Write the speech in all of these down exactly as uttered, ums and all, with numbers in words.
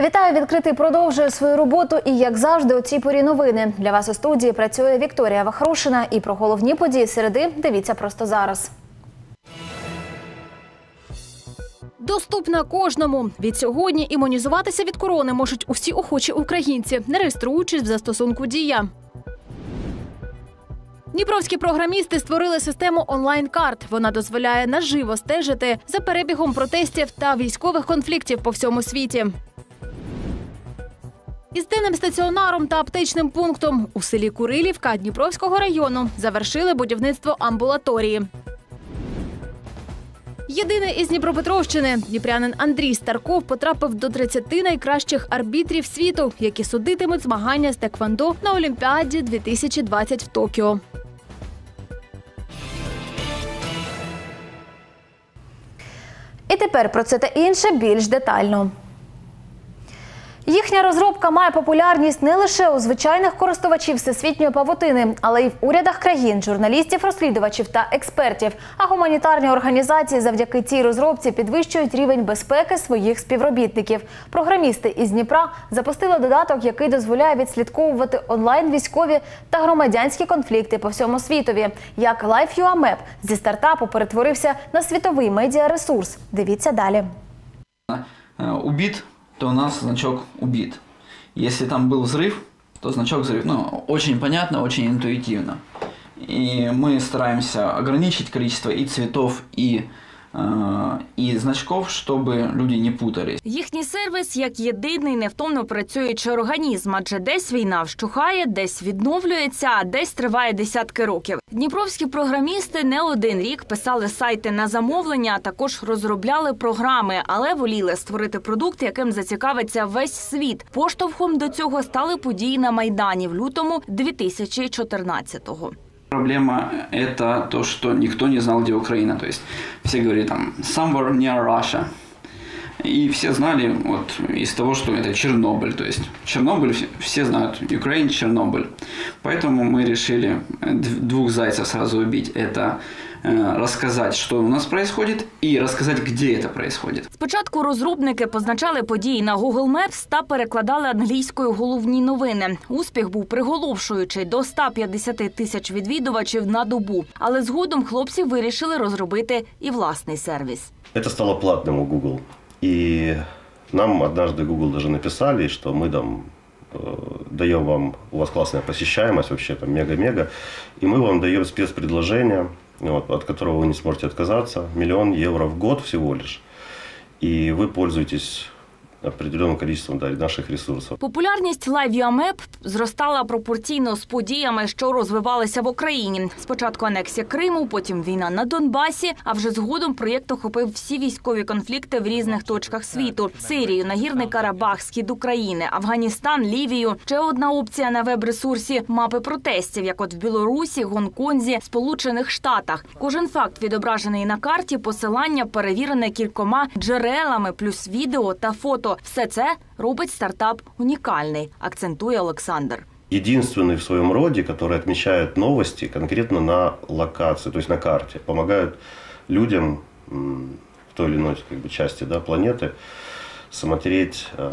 Вітаю! Відкритий продовжує свою роботу і, як завжди, у цій порі новини. Для вас у студії працює Вікторія Вахрушина. І про головні події середи дивіться просто зараз. Доступна кожному. Від сьогодні імунізуватися від корони можуть усі охочі українці, не реєструючись в застосунку «Дія». Дніпровські програмісти створили систему онлайн-карт. Вона дозволяє наживо стежити за перебігом протестів та військових конфліктів по всьому світі. Із денним стаціонаром та аптечним пунктом у селі Курилівка Дніпровського району завершили будівництво амбулаторії. Єдиний із Дніпропетровщини дніпрянин Андрій Старков потрапив до тридцяти найкращих арбітрів світу, які судитимуть змагання з теквондо на Олімпіаді дві тисячі двадцять в Токіо. І тепер про це та інше більш детально. Їхня розробка має популярність не лише у звичайних користувачів всесвітньої павутини, але й в урядах країн, журналістів, розслідувачів та експертів. А гуманітарні організації завдяки цій розробці підвищують рівень безпеки своїх співробітників. Програмісти із Дніпра запустили додаток, який дозволяє відслідковувати онлайн військові та громадянські конфлікти по всьому світові. Як LifeUAMap зі стартапу перетворився на світовий медіаресурс. Дивіться далі. Убит. То у нас значок «убит». Если там был взрыв, то значок «взрыв». Ну, очень понятно, очень интуитивно. И мы стараемся ограничить количество и цветов, и, э, и значков, чтобы люди не путались. Їхній сервіс як єдиний невтомно працюючий організм, адже десь війна вщухає, десь відновлюється, а десь триває десятки років. Дніпровські програмісти не один рік писали сайти на замовлення, а також розробляли програми, але воліли створити продукт, яким зацікавиться весь світ. Поштовхом до цього стали події на Майдані в лютому дві тисячі чотирнадцятого. Проблема – это то, что никто не знал, где Украина. То есть все говорили там «somewhere near Russia». И все знали вот из того, что это Чернобыль. То есть Чернобыль, все знают, Украина, Чернобыль. Поэтому мы решили двух зайцев сразу убить. Это розказати, що у нас відбувається, і розказати, де це відбувається. Спочатку розробники позначали події на Google Maps та перекладали англійською головні новини. Успіх був приголомшуючий – до ста п'ятдесяти тисяч відвідувачів на добу. Але згодом хлопці вирішили розробити і власний сервіс. Це стало платним у Google. І нам однажды Google даже написали, что мы там даем вам, у вас классная посещаемость, вообще там мега-мега, и мы вам даем спецпредложение, вот, от которого вы не сможете отказаться, миллион евро в год всего лишь, и вы пользуетесь определенним количеством да, наших ресурсів. Популярність LifeUAMap зростала пропорційно з подіями, що розвивалися в Україні. Спочатку анексія Криму, потім війна на Донбасі, а вже згодом проєкт охопив всі військові конфлікти в різних точках світу. Сирію, Нагірний Карабах, схід України, Афганістан, Лівію. Ще одна опція на веб-ресурсі – мапи протестів, як от в Білорусі, Гонконзі, Сполучених Штатах. Кожен факт відображений на карті, посилання перевірене кількома джерелами, плюс відео та фото. Все це робить стартап унікальний, акцентує Олександр. Единственный в своем роде, который отмечает новости конкретно на локации, то есть на карте, помогают людям в той или иной как бы, части да, планеты смотреть э,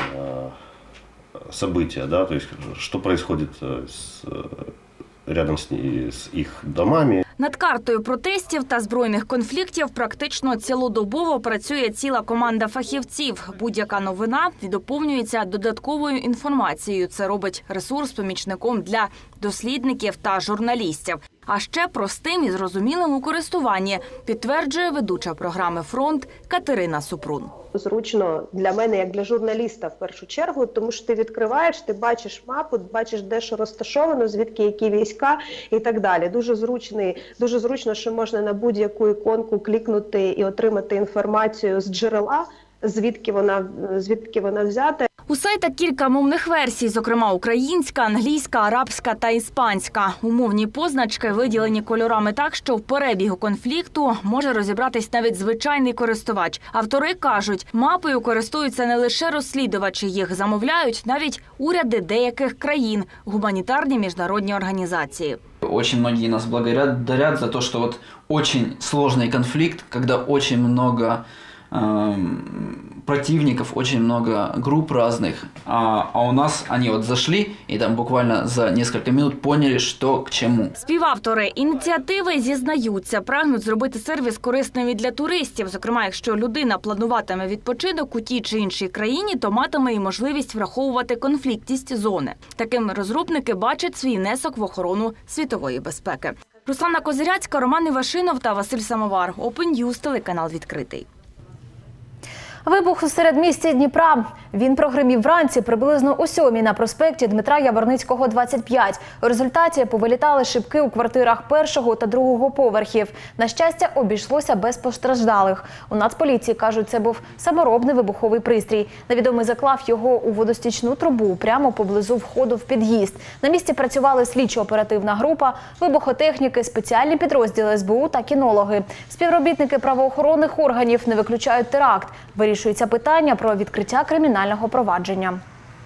события, да, то есть что происходит с, рядом с, с их домами. Над картою протестів та збройних конфліктів практично цілодобово працює ціла команда фахівців. Будь-яка новина доповнюється додатковою інформацією. Це робить ресурс помічником для дослідників та журналістів. А ще простим і зрозумілим у користуванні, підтверджує ведуча програми «Фронт» Катерина Супрун. Зручно для мене, як для журналіста, в першу чергу, тому що ти відкриваєш, ти бачиш мапу, бачиш, де що розташовано, звідки які війська і так далі. Дуже зручний, дуже зручно, що можна на будь-яку іконку клікнути і отримати інформацію з джерела, звідки вона, звідки вона взята. У сайта кілька мовних версій, зокрема українська, англійська, арабська та іспанська. Умовні позначки виділені кольорами так, що в перебігу конфлікту може розібратись навіть звичайний користувач. Автори кажуть, мапою користуються не лише розслідувачі, їх замовляють навіть уряди деяких країн, гуманітарні міжнародні організації. Очень многие нас благодарят за то, что вот очень сложный конфликт, когда очень много противников, очень много групп разных, а, а у нас они вот зашли и там буквально за несколько минут поняли, что к чему. Співавтори ініціативи зізнаються, прагнуть зробити сервіс корисним і для туристів. Зокрема, якщо людина плануватиме відпочинок у тій чи іншій країні, то матиме і можливість враховувати конфліктність зони. Таким розробники бачать свій внесок в охорону світової безпеки. Руслана Козиряцька, Роман Івашинов та Василь Самовар. Open News, телеканал відкритий. Вибух у середмісті Дніпра. Він прогримів вранці приблизно о сьомій на проспекті Дмитра Яворницького, двадцять п'ять. У результаті повилітали шибки у квартирах першого та другого поверхів. На щастя, обійшлося без постраждалих. У Нацполіції кажуть, це був саморобний вибуховий пристрій. Невідомий заклав його у водостічну трубу прямо поблизу входу в під'їзд. На місці працювали слідчо-оперативна група, вибухотехніки, спеціальні підрозділи ес бе у та кінологи. Співробітники правоохоронних органів не виключають теракт. Вирішується питання про відкриття кримінального провадження.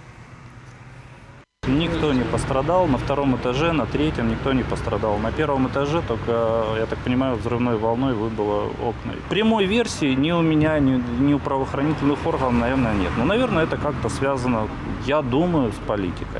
Никто не пострадал, на втором этаже, на третьем никто не пострадал. На первом этаже только, я так понимаю, взрывной волной выбило окна. Прямой версии ни у меня, ни, ни у правоохранительных органов, наверное, нет. Но, наверное, это как-то связано, я думаю, с политикой.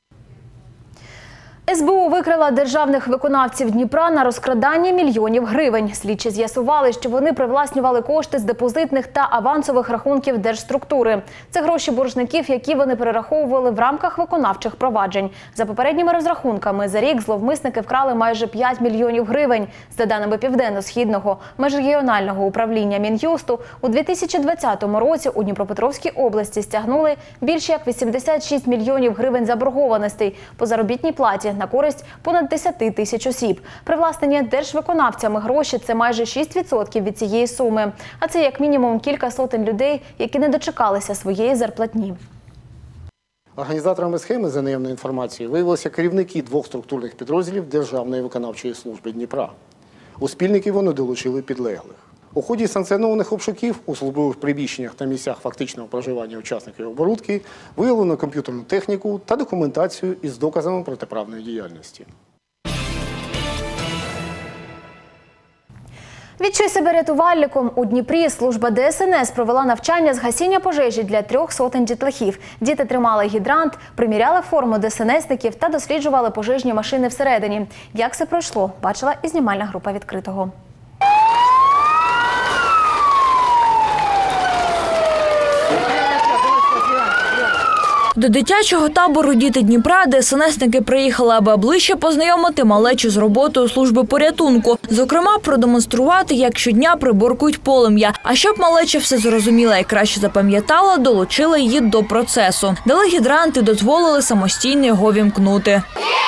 ес бе у викрила державних виконавців Дніпра на розкрадання мільйонів гривень. Слідчі з'ясували, що вони привласнювали кошти з депозитних та авансових рахунків держструктури. Це гроші боржників, які вони перераховували в рамках виконавчих проваджень. За попередніми розрахунками, за рік зловмисники вкрали майже п'ять мільйонів гривень. За даними Південно-Східного межрегіонального управління Мін'юсту, у дві тисячі двадцятому році у Дніпропетровській області стягнули більше як вісімдесят шість мільйонів гривень заборгованостей по заробітній платі на користь понад десять тисяч осіб. Привласнені держвиконавцями гроші – це майже шість відсотків від цієї суми. А це як мінімум кілька сотень людей, які не дочекалися своєї зарплатні. Організаторами схеми, за наявною інформацією, виявилися керівники двох структурних підрозділів Державної виконавчої служби Дніпра. У спільники вони долучили підлеглих. У ході санкціонованих обшуків у службових приміщеннях та місцях фактичного проживання учасників оборудки виявлено комп'ютерну техніку та документацію із доказами протиправної діяльності. Відчуй себе рятувальником. У Дніпрі служба де ес ен ес провела навчання з гасіння пожежі для трьох сотень дітлахів. Діти тримали гідрант, приміряли форму де ес ен есників та досліджували пожежні машини всередині. Як це пройшло, бачила і знімальна група відкритого. До дитячого табору «Діти Дніпра» де ес ен есники приїхали, аби ближче познайомити малечу з роботою служби порятунку. Зокрема, продемонструвати, як щодня приборкують полум'я. А щоб малеча все зрозуміла і краще запам'ятала, долучили її до процесу. Дали гідрант і дозволили самостійно його вімкнути.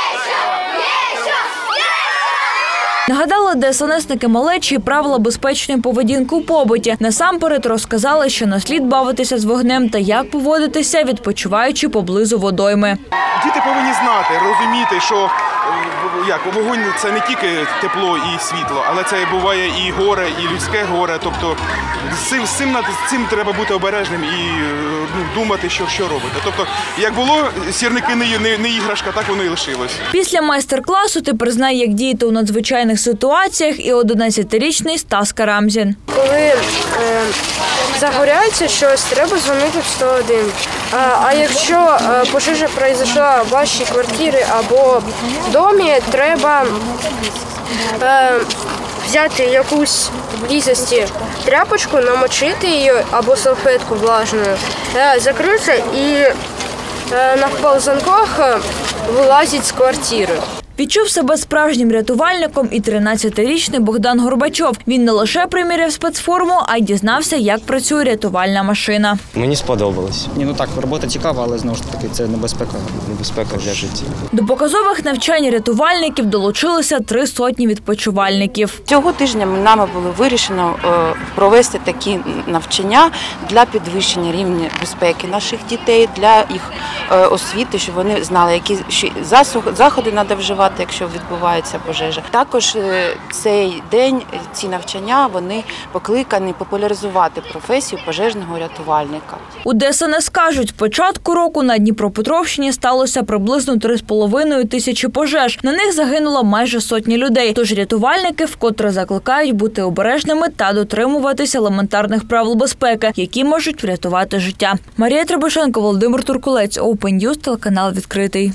Нагадали де ес ен есники малечі правила безпечної поведінки у побуті. Насамперед розказали, що не слід бавитися з вогнем та як поводитися, відпочиваючи поблизу водойми. Діти повинні знати, розуміти, що як, вогонь – це не тільки тепло і світло, але це буває і горе, і людське горе. Тобто з цим, з цим, з цим треба бути обережним і ну, думати, що, що робити. Тобто, як було, сірники не, не, не іграшка, так воно і лишилось. Після майстер-класу тепер знає, як діяти у надзвичайних ситуаціях і одинадцятирічний Стас Карамзін. Коли е, загоряється щось, треба дзвонити в сто один. А, а якщо е, пожежа пройшла в вашій квартирі або домі, треба е, взяти якусь близості тряпочку, намочити її або салфетку влажною, е, закрити і е, на ползанках вилазить з квартири. Відчув себе справжнім рятувальником і тринадцятирічний Богдан Горбачов. Він не лише приміряв спецформу, а й дізнався, як працює рятувальна машина. Мені сподобалось. Ні, ну так, робота цікава, але знову ж таки це небезпека, небезпека для життя. До показових навчань рятувальників долучилися три сотні відпочивальників. Цього тижня нами було вирішено провести такі навчання для підвищення рівня безпеки наших дітей, для їх освіти, щоб вони знали, які заходи треба вживати працювати, якщо відбувається пожежа. Також цей день, ці навчання, вони покликані популяризувати професію пожежного рятувальника. У ДСНС кажуть, з початку року на Дніпропетровщині сталося приблизно три з половиною тисячі пожеж. На них загинуло майже сотні людей. Тож рятувальники вкотре закликають бути обережними та дотримуватися елементарних правил безпеки, які можуть врятувати життя. Марія Требушенко, Володимир Туркулець, Open News, телеканал «Відкритий».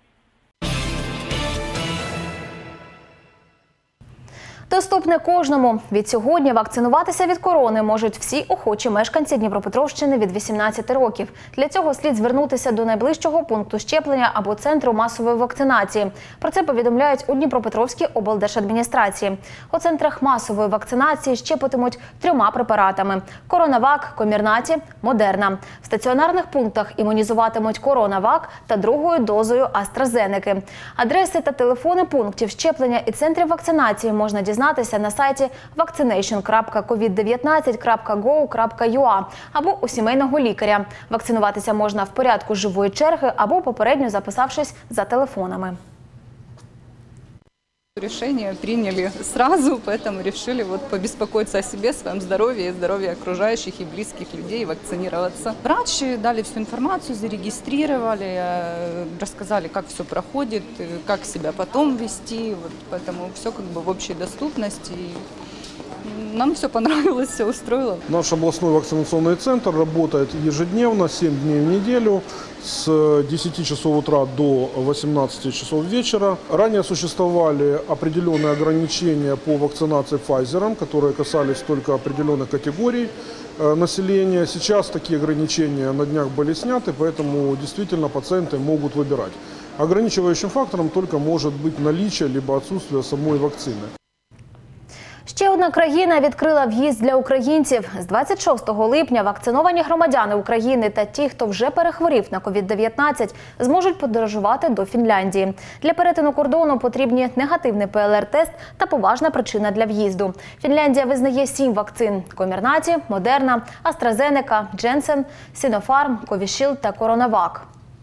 Доступне кожному. Від сьогодні вакцинуватися від корони можуть всі охочі мешканці Дніпропетровщини від вісімнадцяти років. Для цього слід звернутися до найближчого пункту щеплення або центру масової вакцинації. Про це повідомляють у Дніпропетровській облдержадміністрації. У центрах масової вакцинації щепитимуть трьома препаратами – Коронавак, Комірнаті, Модерна. В стаціонарних пунктах імунізуватимуть Коронавак та другою дозою AstraZeneca. Адреси та телефони пунктів щеплення і центрів вакцинації можна дізнатися Дізнатися на сайті вакцинейшн крапка ковід дев'ятнадцять крапка гоу крапка ю а або у сімейного лікаря. Вакцинуватися можна в порядку живої черги або попередньо записавшись за телефонами. Решение приняли сразу, поэтому решили вот побеспокоиться о себе, своем здоровье и здоровье окружающих и близких людей, вакцинироваться. Врачи дали всю информацию, зарегистрировали, рассказали, как все проходит, как себя потом вести, вот, поэтому все как бы в общей доступности. Нам все понравилось, все устроило. Наш областной вакцинационный центр работает ежедневно, семь дней в неделю, с десяти часов утра до восемнадцати часов вечера. Ранее существовали определенные ограничения по вакцинации Pfizer, которые касались только определенных категорий населения. Сейчас такие ограничения на днях были сняты, поэтому действительно пациенты могут выбирать. Ограничивающим фактором только может быть наличие либо отсутствие самой вакцины. Ще одна країна відкрила в'їзд для українців. З двадцять шостого липня вакциновані громадяни України та ті, хто вже перехворів на ковід дев'ятнадцять, зможуть подорожувати до Фінляндії. Для перетину кордону потрібні негативний пе ел ар тест та поважна причина для в'їзду. Фінляндія визнає сім вакцин – Комірнаті, Модерна, AstraZeneca, Дженсен, Сінофарм, Ковішілд та Коронавак.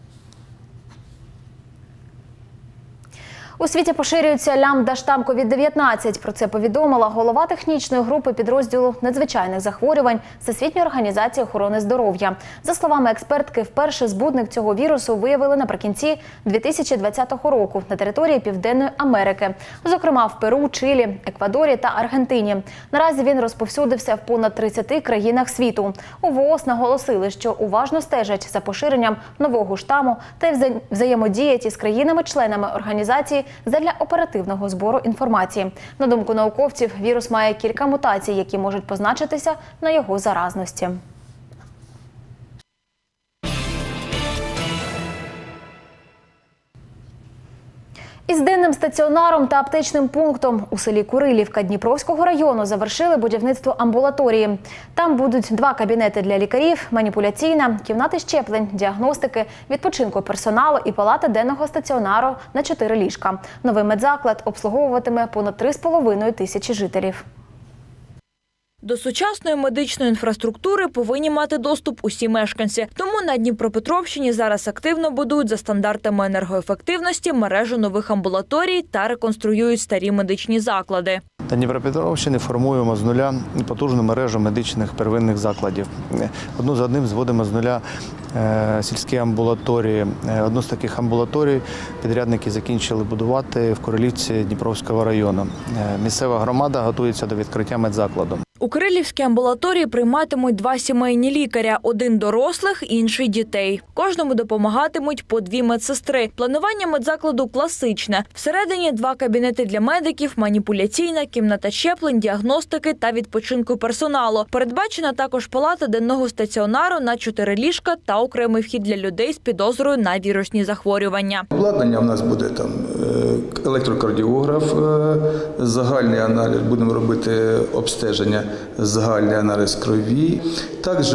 У світі поширюється лямбда-штам ковід дев'ятнадцять. Про це повідомила голова технічної групи підрозділу надзвичайних захворювань Всесвітньої організації охорони здоров'я. За словами експертки, вперше збудник цього вірусу виявили наприкінці дві тисячі двадцятого року на території Південної Америки. Зокрема, в Перу, Чилі, Еквадорі та Аргентині. Наразі він розповсюдився в понад тридцяти країнах світу. У ве о ес наголосили, що уважно стежать за поширенням нового штаму та й взаємодіють із країнами-членами організації задля оперативного збору інформації. На думку науковців, вірус має кілька мутацій, які можуть позначитися на його заразності. Із денним стаціонаром та аптечним пунктом у селі Курилівка Дніпровського району завершили будівництво амбулаторії. Там будуть два кабінети для лікарів, маніпуляційна, кімнати щеплень, діагностики, відпочинку персоналу і палата денного стаціонару на чотири ліжка. Новий медзаклад обслуговуватиме понад три з половиною тисячі жителів. До сучасної медичної інфраструктури повинні мати доступ усі мешканці. Тому на Дніпропетровщині зараз активно будують за стандартами енергоефективності мережу нових амбулаторій та реконструюють старі медичні заклади. На Дніпропетровщині формуємо з нуля потужну мережу медичних первинних закладів. Одну за одним зводимо з нуля сільські амбулаторії. Одну з таких амбулаторій підрядники закінчили будувати в Курилівці Дніпровського району. Місцева громада готується до відкриття медзакладу. У Курилівській амбулаторії прийматимуть два сімейні лікаря – один дорослих, інший дітей. Кожному допомагатимуть по дві медсестри. Планування медзакладу класичне. Всередині два кабінети для медиків, маніпуляційна, кімната щеплень, діагностики та відпочинку персоналу. Передбачена також палата денного стаціонару на чотири ліжка та окремий вхід для людей з підозрою на вірусні захворювання. Обладнання в нас буде там електрокардіограф, загальний аналіз, будемо робити обстеження, загальний аналіз крові, також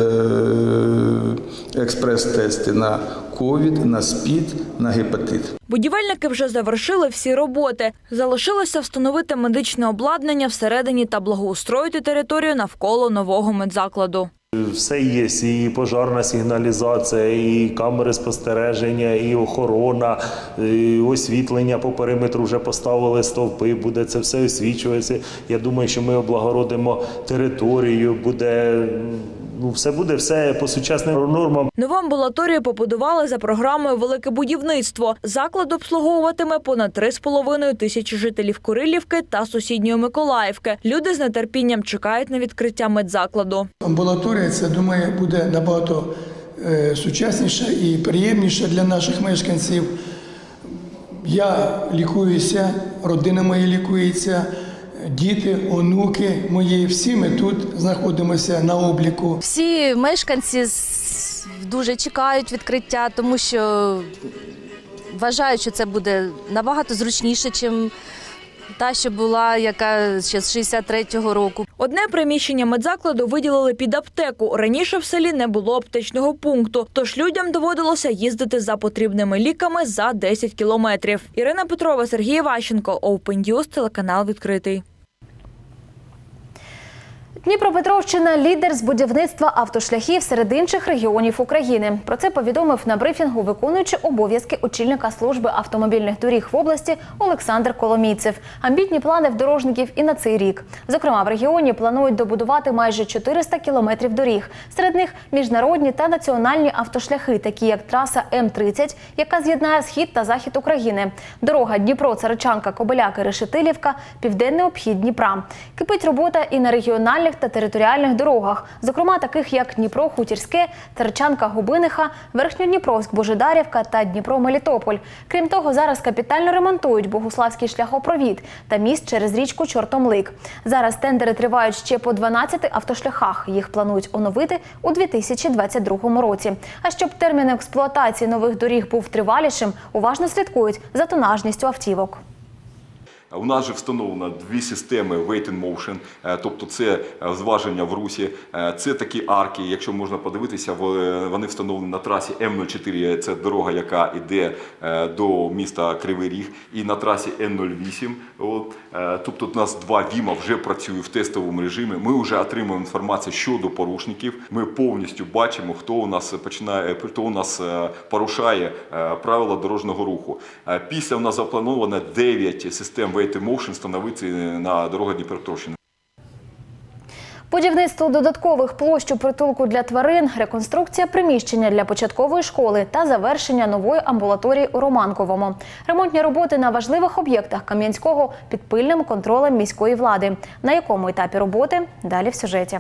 експрес-тести на ковід, на СПІД, на гепатит. Будівельники вже завершили всі роботи. Залишилося встановити медичне обладнання всередині та благоустроїти територію навколо нового медзакладу. Все є, і пожарна сигналізація, і камери спостереження, і охорона, і освітлення по периметру вже поставили стовпи, буде це все освічуватися. Я думаю, що ми облагородимо територію, буде, ну, все буде все по сучасним нормам. Нову амбулаторію побудували за програмою «Велике будівництво». Заклад обслуговуватиме понад три з половиною тисячі жителів Курилівки та сусідньої Миколаївки. Люди з нетерпінням чекають на відкриття медзакладу. Амбулаторія, це, думаю, буде набагато е, сучасніша і приємніша для наших мешканців. Я лікуюся, родина моя лікується, діти, онуки мої, всі ми тут знаходимося на обліку. Всі мешканці дуже чекають відкриття, тому що вважають, що це буде набагато зручніше, ніж та, що була, яка ще з шістдесят третього року. Одне приміщення медзакладу виділили під аптеку. Раніше в селі не було аптечного пункту, тож людям доводилося їздити за потрібними ліками за десять кілометрів. Ірина Петрова, Сергій Ващенко, Open News, телеканал «Відкритий». Дніпропетровщина – лідер з будівництва автошляхів серед інших регіонів України. Про це повідомив на брифінгу виконуючий обов'язки очільника служби автомобільних доріг в області Олександр Коломійцев. Амбітні плани в дорожників і на цей рік. Зокрема, в регіоні планують добудувати майже чотириста кілометрів доріг. Серед них міжнародні та національні автошляхи, такі як траса М тридцять, яка з'єднає схід та захід України. Дорога Дніпро-Царичанка-Кобиляки-Решетилівка, південний обхід Дніпра. Кипить робота і на регіональних та територіальних дорогах, зокрема таких як Дніпро-Хутірське, Царичанка-Губиниха, Верхньодніпровськ-Божедарівка та Дніпро-Мелітополь. Крім того, зараз капітально ремонтують Богуславський шляхопровід та міст через річку Чортомлик. Зараз тендери тривають ще по дванадцяти автошляхах. Їх планують оновити у дві тисячі двадцять другому році. А щоб термін експлуатації нових доріг був тривалішим, уважно слідкують за тонажністю автівок. У нас же встановлено дві системи Weight in Motion, тобто це зваження в русі, це такі арки, якщо можна подивитися, вони встановлені на трасі М нуль чотири, це дорога, яка йде до міста Кривий Ріг, і на трасі Н нуль вісім. Тобто у нас два ВІМа вже працюють в тестовому режимі, ми вже отримуємо інформацію щодо порушників, ми повністю бачимо, хто у нас починає, хто у нас порушає правила дорожнього руху. Після у нас заплановано дев'ять систем Weight in Motion встановити на дорогах Дніпропетровщини. Будівництво додаткових площ у притулку для тварин, реконструкція приміщення для початкової школи та завершення нової амбулаторії у Романковому. Ремонтні роботи на важливих об'єктах Кам'янського під пильним контролем міської влади. На якому етапі роботи – далі в сюжеті.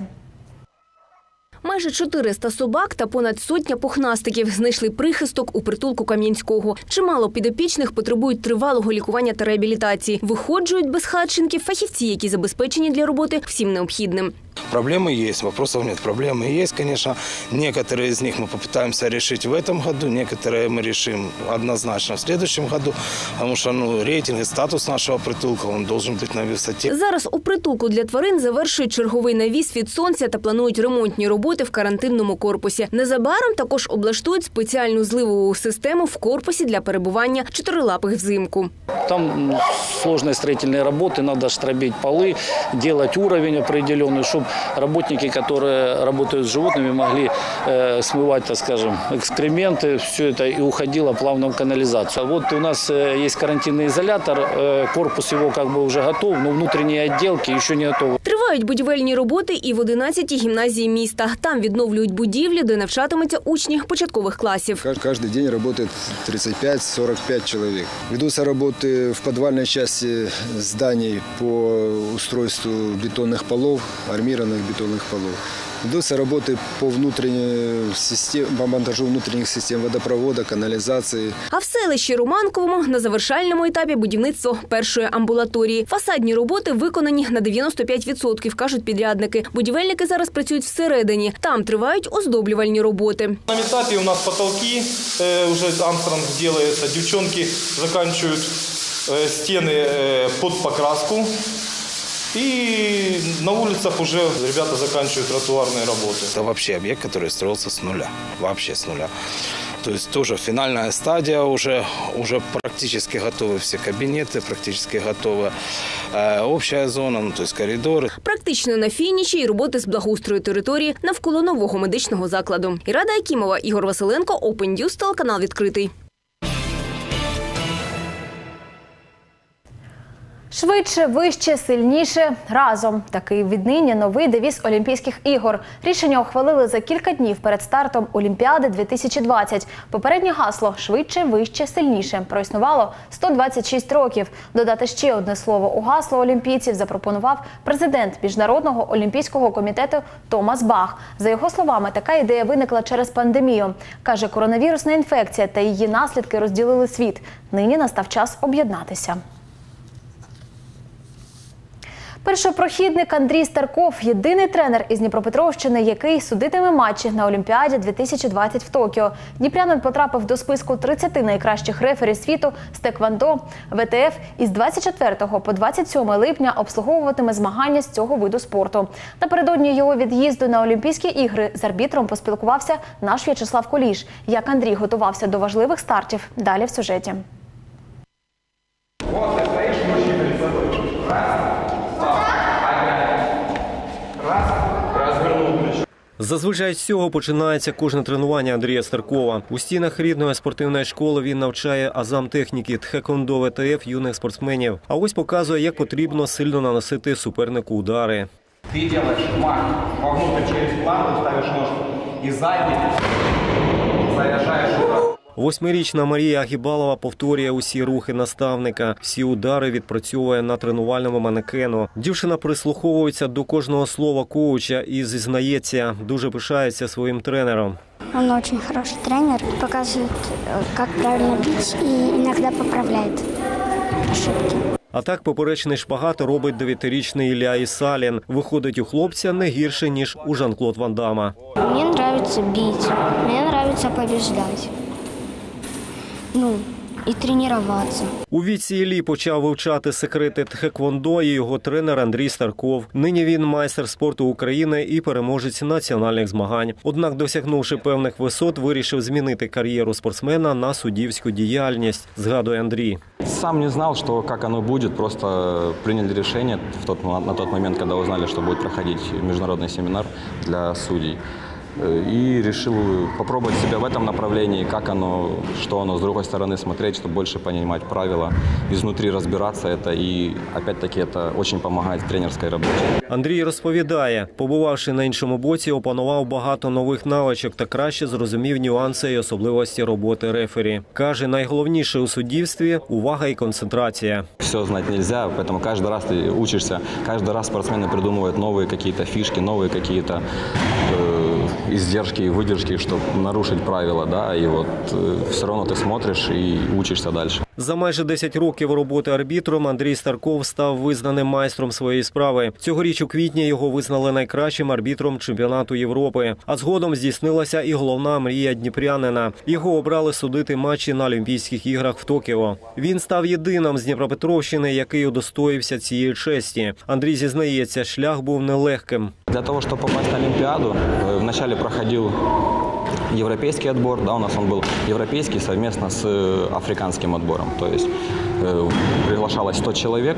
Майже чотириста собак та понад сотня пухнастиків знайшли прихисток у притулку Кам'янського. Чимало підопічних потребують тривалого лікування та реабілітації. Виходжують без хатченків фахівці, які забезпечені для роботи всім необхідним. Проблемы есть, вопросов нет. Проблемы есть, конечно. Некоторые из них мы попытаемся решить в этом году, некоторые мы решим однозначно в следующем году, потому что ну, рейтинг и статус нашего притулка, он должен быть на высоте. Зараз у притулку для тварин завершують черговий навіс від сонця та планують ремонтні роботи в карантинному корпусі. Незабаром також облаштують спеціальну зливову систему в корпусі для перебування чотирилапих взимку. Там сложные строительные работы, надо штробить полы, делать уровень определенный, чтобы работники, которые работают с животными, могли э, смывать, так скажем, экскременты, все это и уходило плавно в канализацию. Вот у нас э, есть карантинный изолятор, э, корпус его как бы уже готов, но внутренние отделки еще не готовы. Тривають будівельні роботи і в одинадцятій гімназії міста. Там відновлюють будівлі, де навчатимуться учні початкових класів. Каждый день работает тридцать пять — сорок пять человек. Ведутся работы в подвальной части зданий по устройству бетонных полов, армированных бетонных полов. Ведутся работы по, систем, по монтажу внутренних систем водопровода, канализации. А в селищі Романковому на завершальному етапі будівництво першої амбулаторії. Фасадні роботи виконані на дев'яносто п'ять відсотків, кажуть підрядники. Будівельники зараз працюють всередині. Там тривають оздоблювальні роботи. На етапі у нас потолки, вже Армстронг робиться, дівчонки закінчують стіни під покраску. И на улицах уже ребята заканчивают тротуарные работы. Это вообще объект, который строился с нуля. Вообще с нуля. То есть тоже финальная стадия, уже, уже практически готовы все кабинеты, практически готова э, общая зона, ну, то есть коридори. Практично на фініші і роботи з благоустрою території навколо нового медичного закладу. Ірада Якімова, Ігор Василенко, Open News, телеканал «Відкритий». Швидше, вище, сильніше, разом. Такий віднині новий девіз Олімпійських ігор. Рішення ухвалили за кілька днів перед стартом Олімпіади дві тисячі двадцять. Попереднє гасло «Швидше, вище, сильніше» проіснувало сто двадцять шість років. Додати ще одне слово у гасло олімпійців запропонував президент Міжнародного олімпійського комітету Томас Бах. За його словами, така ідея виникла через пандемію. Каже, коронавірусна інфекція та її наслідки розділили світ. Нині настав час об'єднатися. Першопрохідник Андрій Старков – єдиний тренер із Дніпропетровщини, який судитиме матчі на Олімпіаді дві тисячі двадцять в Токіо. Дніпрянин потрапив до списку тридцяти найкращих рефері світу з теквондо. В Т Ф із двадцять четвертого по двадцять сьоме липня обслуговуватиме змагання з цього виду спорту. Напередодні його від'їзду на Олімпійські ігри з арбітром поспілкувався наш В'ячеслав Куліш. Як Андрій готувався до важливих стартів – далі в сюжеті. Зазвичай з цього починається кожне тренування Андрія Старкова. У стінах рідної спортивної школи він навчає азам техніки тхеквондо В Т Ф юних спортсменів. А ось показує, як потрібно сильно наносити супернику удари. Ти робиш мах вовнутрь через планку, ставиш ножку і ззаді заряджаєш удар. Восьмирічна Марія Агібалова повторює усі рухи наставника. Всі удари відпрацьовує на тренувальному манекену. Дівчина прислуховується до кожного слова коуча і зізнається, дуже пишається своїм тренером. Он очень хороший тренер, показывает, как правильно бить и иногда поправляет ошибки. А так поперечний шпагат робить дев'ятирічний Ілля Ісалін. Виходить у хлопця не гірше, ніж у Жан-Клод Ван Дамма. Мені подобається бити, мені подобається побеждати. Ну, і тренуватися. У віці Іллі почав вивчати секрети тхеквондо і його тренер Андрій Старков. Нині він майстер спорту України і переможець національних змагань. Однак, досягнувши певних висот, вирішив змінити кар'єру спортсмена на суддівську діяльність, згадує Андрій. Сам не знал, что как оно будет, просто приняли решение в тот, на тот момент, когда узнали, что будет проходить международный семинар для судей. И решил попробовать себя в этом направлении, как оно, что оно, с другой стороны смотреть, чтобы больше понимать правила, изнутри разбираться это, и опять-таки это очень помогает в тренерской работе. Андрій розповідає, побувавши на іншому боці, опанував багато нових навичок та краще зрозумів нюанси і особливості роботи рефері. Каже, найголовніше у суддівстві – увага і концентрація. Все знать нельзя, поэтому каждый раз ты учишься, каждый раз спортсмены придумывают новые какие-то фишки, новые какие-то э, издержки и выдержки, чтобы нарушить правила, да, и вот э, все равно ты смотришь и учишься дальше. За майже десять років роботи арбітром Андрій Старков став визнаним майстром своєї справи. Цьогоріч у квітні його визнали найкращим арбітром чемпіонату Європи. А згодом здійснилася і головна мрія дніпрянина. Його обрали судити матчі на Олімпійських іграх в Токіо. Він став єдиним з Дніпропетровщини, який удостоївся цієї честі. Андрій зізнається, шлях був нелегким. Для того, чтобы попасть на Олимпиаду, вначале проходил европейский отбор, да, у нас он был европейский совместно с африканским отбором, то есть э, приглашалось сто человек,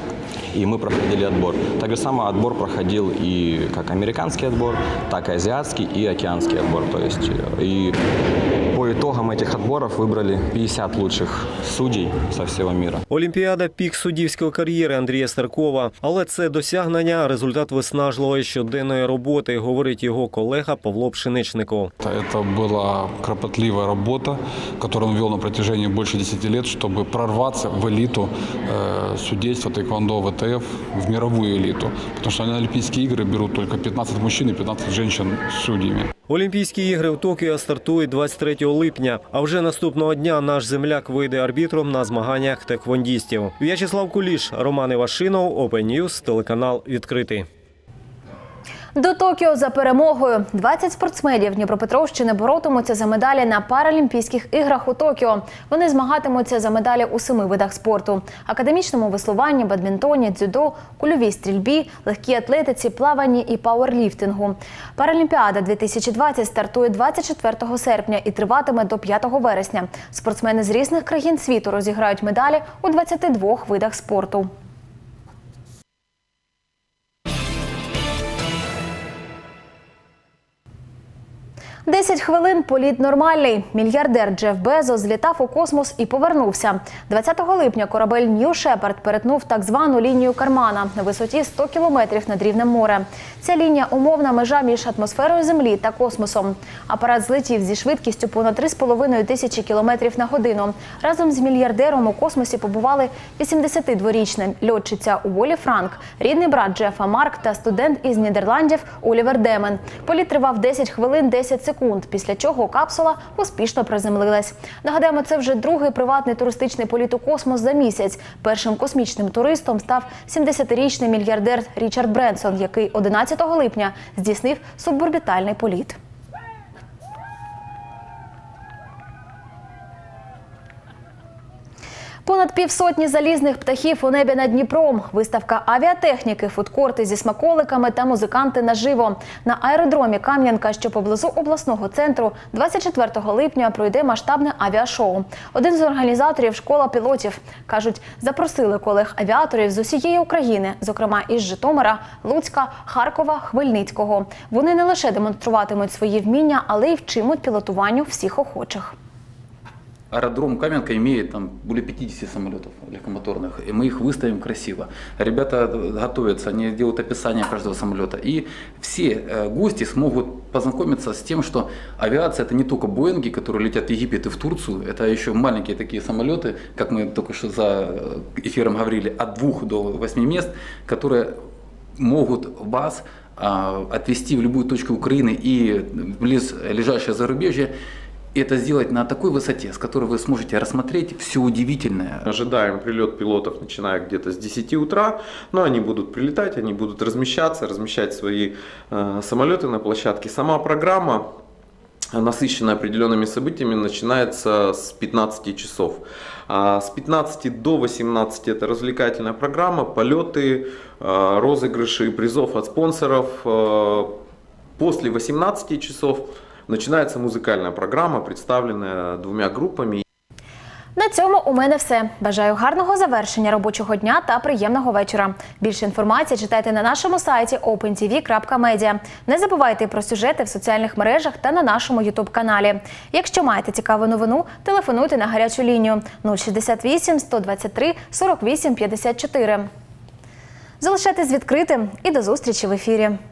и мы проходили отбор. Так же самое отбор проходил и как американский отбор, так и азиатский и океанский отбор, то есть и по итогам этих отборов выбрали п'ятдесят лучших судей со всего мира. Олімпіада – пік суддівської кар'єри Андрія Старкова. Але це досягнення – результат виснажливої щоденної роботи, говорить його колега Павло Пшеничников. Это была кропотливая работа, которую он вел на протяжении больше десяти лет, чтобы прорваться в элиту э, судейства тхэквондо В Т Ф, в мировую элиту. Потому что на Олимпийские игры берут только пятнадцать мужчин и пятнадцать женщин судьями. Олімпійські ігри в Токіо стартують двадцять третього липня, а вже наступного дня наш земляк вийде арбітром на змаганнях тхеквондістів. В'ячеслав Куліш, Роман Івашинов, Open News, телеканал «Відкритий». До Токіо за перемогою. двадцять спортсменів Дніпропетровщини боротимуться за медалі на Паралімпійських іграх у Токіо. Вони змагатимуться за медалі у семи видах спорту – академічному веслуванні, бадмінтоні, дзюдо, кульовій стрільбі, легкій атлетиці, плаванні і пауерліфтингу. Паралімпіада дві тисячі двадцять стартує двадцять четвертого серпня і триватиме до п'ятого вересня. Спортсмени з різних країн світу розіграють медалі у двадцяти двох видах спорту. десять хвилин – політ нормальний. Мільярдер Джеф Безос злітав у космос і повернувся. двадцятого липня корабель New Shepard перетнув так звану лінію Кармана на висоті сто кілометрів над рівнем моря. Ця лінія – умовна межа між атмосферою Землі та космосом. Апарат злетів зі швидкістю понад три з половиною тисячі кілометрів на годину. Разом з мільярдером у космосі побували вісімдесятидворічна льотчиця Уоллі Франк, рідний брат Джефа Марк та студент із Нідерландів Олівер Демен. Політ тривав десять хвилин десять секунд, після чого капсула успішно приземлилась. Нагадаємо, це вже другий приватний туристичний політ у космос за місяць. Першим космічним туристом став сімдесятирічний мільярдер Річард Бренсон, який одинадцятого липня здійснив суборбітальний політ. Понад півсотні залізних птахів у небі над Дніпром. Виставка авіатехніки, фудкорти зі смаколиками та музиканти наживо. На аеродромі Кам'янка, що поблизу обласного центру, двадцять четвертого липня пройде масштабне авіашоу. Один з організаторів – школа пілотів. Кажуть, запросили колег-авіаторів з усієї України, зокрема із Житомира, Луцька, Харкова, Хмельницького. Вони не лише демонструватимуть свої вміння, але й вчимуть пілотуванню всіх охочих. Аэродром Каменка имеет там более пятидесяти самолетов легкомоторных, и мы их выставим красиво. Ребята готовятся, они делают описание каждого самолета. И все гости смогут познакомиться с тем, что авиация – это не только Боинги, которые летят в Египет и в Турцию, это еще маленькие такие самолеты, как мы только что за эфиром говорили, от двух до восьми мест, которые могут вас отвезти в любую точку Украины и в близлежащее зарубежье. И это сделать на такой высоте, с которой вы сможете рассмотреть все удивительное. Ожидаем прилет пилотов, начиная где-то с десяти утра, но они будут прилетать, они будут размещаться, размещать свои э, самолеты на площадке. Сама программа, насыщенная определенными событиями, начинается с пятнадцати часов. А с пятнадцати до восемнадцати это развлекательная программа, полеты, э, розыгрыши призов от спонсоров. Э, после восемнадцати часов начинается музикальна програма, представлена двома групами. На цьому у мене все. Бажаю гарного завершення робочого дня та приємного вечора. Більше інформації читайте на нашому сайті опен ті ві крапка медіа. Не забувайте про сюжети в соціальних мережах та на нашому ютуб-каналі. Якщо маєте цікаву новину, телефонуйте на гарячу лінію нуль шістдесят вісім сто двадцять три сорок вісім п'ятдесят чотири. Залишайтесь відкритим і до зустрічі в ефірі.